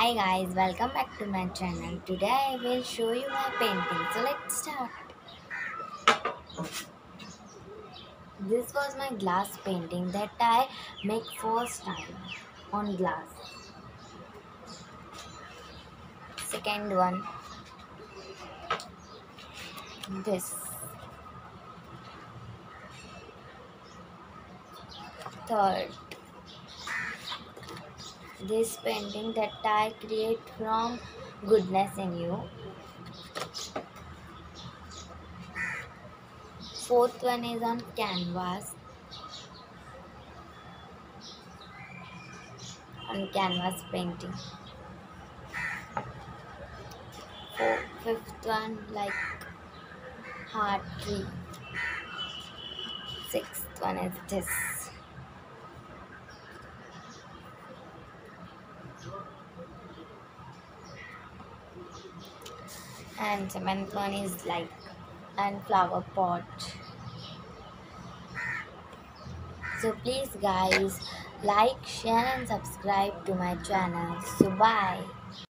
Hi guys, welcome back to my channel. Today I will show you my painting. So let's start. This was my glass painting that I make first time on glass. Second one, this. Third, this painting that I create from goodness in you. Fourth one is on canvas painting. Fifth one like heart tree. Sixth one is this. And seventh one is like and flower pot. So please guys like, share and subscribe to my channel. So bye.